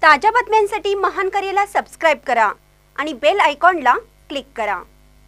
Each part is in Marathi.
ताज्या बातम्यांसाठी महान करेला सबस्क्राइब करा आणि बेल आयकॉनला क्लिक करा।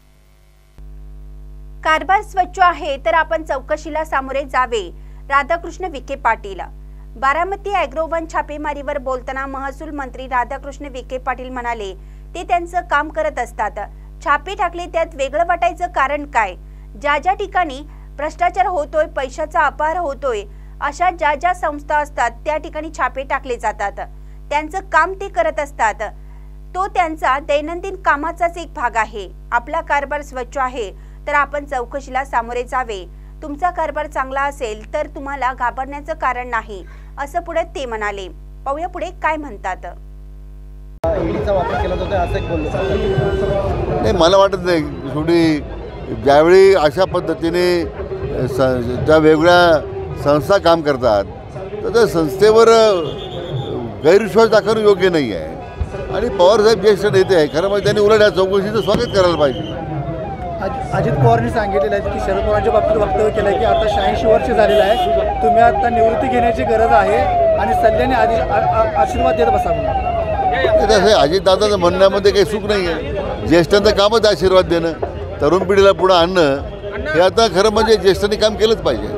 कारभार स्वच्छ आहे तर आपण चौकशीला सामोरे जावे, राधाकृष्ण विखे पाटील। बारामती ॲग्रोवन छापेमारीवर बोलताना महसूल मंत्री राधाकृष्ण विखे पाटील म्हणाले, ते त्यांचं काम करत असतात, छापे टाकले त्यात वेगळं वाटायचं कारण काय? ज्या ज्या ठिकाणी भ्रष्टाचार होतोय, पैशाचा अपहार होतोय, अशा ज्या ज्या संस्था असतात त्या ठिकाणी छापे टाकले जातात। त्यांचं काम ते करत असतात, तो त्यांचा दैनंदिन कामाचाच एक भाग आहे। आपला कारभार स्वच्छ आहे तर आपण चौकशीला सामोरे जावे, तुमचा कारभार चांगला असेल तर तुम्हाला घाबरण्याचं कारण नाही, असं पुढे ते म्हणाले। पाहूया पुढे काय म्हणतात। ईडीचा वापर केला जातो असं एक बोललो। नाही, मला वाटत नाही शेवटी ज्यावेळी अशा पद्धतीने त्या वेगळ्या संस्था काम करतात तर त्या संस्थेवर गैरविश्वास दाखवणं योग्य नाही आहे। आणि पवारसाहेब ज्येष्ठ नेते आहे, खरं म्हणजे त्यांनी उलट या चौकशीचं स्वागत करायला पाहिजे। अजित पवारांनी सांगितलेलं आहे की शरद पवारांच्या बाबतीत वक्तव्य केलं आहे की आता 86 वर्ष झालेलं आहे, तुम्ही आता निवृत्ती घेण्याची गरज आहे आणि सल्ल्याने आशीर्वाद देत बसा म्हणून। तसं अजितदादांच्या म्हणण्यामध्ये काही चूक नाही आहे। ज्येष्ठांचं कामच आशीर्वाद देणं, तरुण पिढीला पुढे आणणं, हे आता खरं म्हणजे ज्येष्ठांनी काम केलंच पाहिजे।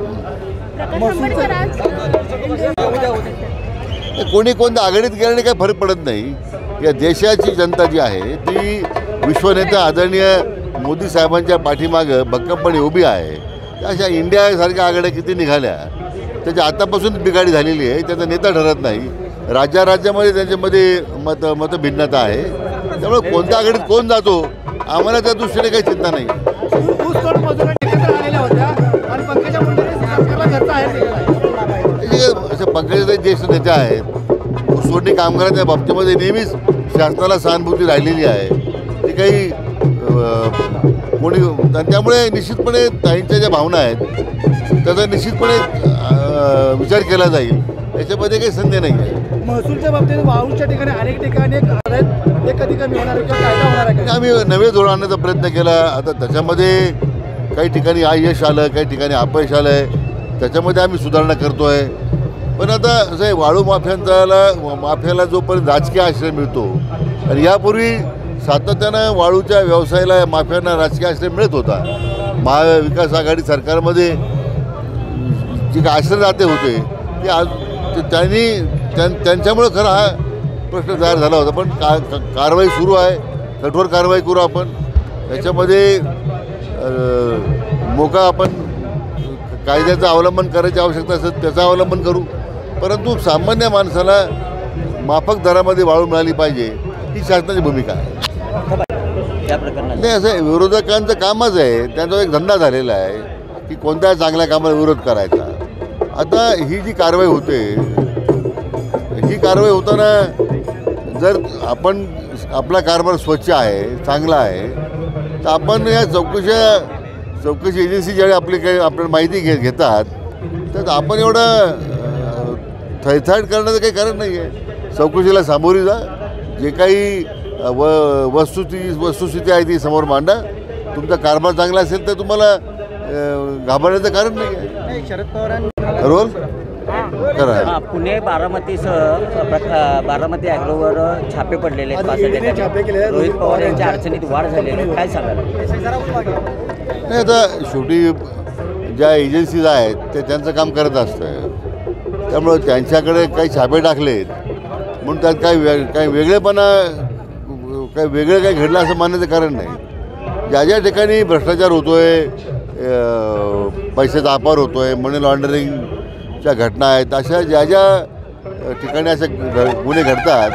कोणी कोणत्या आघाडीत गेल्याने काही फरक पडत नाही। या देशाची जनता जी आहे ती विश्वनेता आदरणीय मोदी साहेबांच्या पाठीमागं भक्कमपणे उभी आहे। अशा इंडियासारख्या आघाड्या किती निघाल्या, त्याची आतापासून बिघाडी झालेली आहे, त्याचा नेता ठरत नाही। राज्यामध्ये त्यांच्यामध्ये मतभिन्नता आहे, त्यामुळे कोणत्या आघाडीत कोण जातो आम्हाला त्या दृष्टीने काही चिंता नाही। असे पंकजाताई ज्येष्ठ नेते आहेत, ऊसतोडणी कामगारांच्या बाबतीमध्ये नेहमीच शासनाला सहानुभूती राहिलेली आहे, ती काही कोणी, त्यामुळे निश्चितपणे ताईंच्या ज्या भावना आहेत त्याचा निश्चितपणे विचार केला जाईल, याच्यामध्ये काही संदेह नाही आहे। महसूलच्या बाबतीत वाळूच्या ठिकाणी अनेक ठिकाणी एक कधी कमी होणार किंवा कायदा होणार आहे, आम्ही नवे धोरण आणण्याचा प्रयत्न केला। आता त्याच्यामध्ये काही ठिकाणी यश आलं, काही ठिकाणी अपयश आलं आहे, त्याच्यामध्ये आम्ही सुधारणा करतो आहे। पण आता असं आहे, वाळू माफियाला जोपर्यंत राजकीय आश्रय मिळतो, आणि यापूर्वी सातत्यानं वाळूच्या व्यवसायाला माफियांना राजकीय आश्रय मिळत होता। महाविकास आघाडी सरकारमध्ये जे आश्रयदाते होते ते आज त्यांच्यामुळे खरं हा प्रश्न तयार झाला होता। पण कारवाई सुरू आहे, कठोर कारवाई करू आपण, त्याच्यामध्ये मोका आपण कायद्याचं अवलंबन करायची आवश्यकता असेल त्याचं अवलंबन करू, परंतु सामान्य माणसाला माफक दरामध्ये वाळू मिळाली पाहिजे ही शासनाची भूमिका आहे। नाही, असं विरोधकांचं कामच आहे, त्यांचा एक धंदा झालेला आहे की कोणत्या चांगल्या कामाला विरोध करायचा। आता ही जी कारवाई होते, ही कारवाई होताना जर आपण आपला कारभार स्वच्छ आहे, चांगला आहे, तर आपण या चौकशी एजन्सी ज्यावेळी आपल्याला माहिती घेतात तर आपण एवढं थैथाट करण्याचं काही कारण नाही आहे। चौकशीला सामोरी जा, जे काही वस्तुस्थिती आहे ती समोर मांडा, तुमचा कारभार चांगला असेल तर तुम्हाला घाबरण्याचं कारण नाही आहे। शरद पवारांनी रोल करा। पुणे बारामती ॲग्रोवर छापे पडलेले आहेत, रोहित पवार यांच्या अडचणीत वाढ झालेली आहे, काय सांगाल? नाही, आता शेवटी ज्या एजन्सीज आहेत ते त्यांचं काम करत असतं, त्यामुळं त्यांच्याकडे काही छापे टाकलेत म्हणून त्यात काही वेगळेपणा, काही वेगळं काही घडलं असं मानण्याचं कारण नाही। ज्या ज्या ठिकाणी भ्रष्टाचार होतोय, पैशाचा अपहार होतोय, मनी लॉन्ड्रिंगच्या घटना आहेत, अशा ज्या ज्या ठिकाणी असे गुन्हे घडतात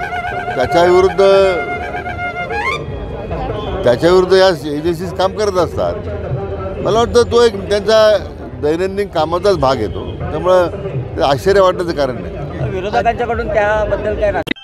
त्याच्याविरुद्ध या एजन्सीज काम करत असतात। मला वाटतं तो एक त्यांचा दैनंदिन कामाचाच भाग येतो, त्यामुळं आश्चर्य वाटण्याचं कारण नाही। विरोधकांच्याकडून त्याबद्दल काय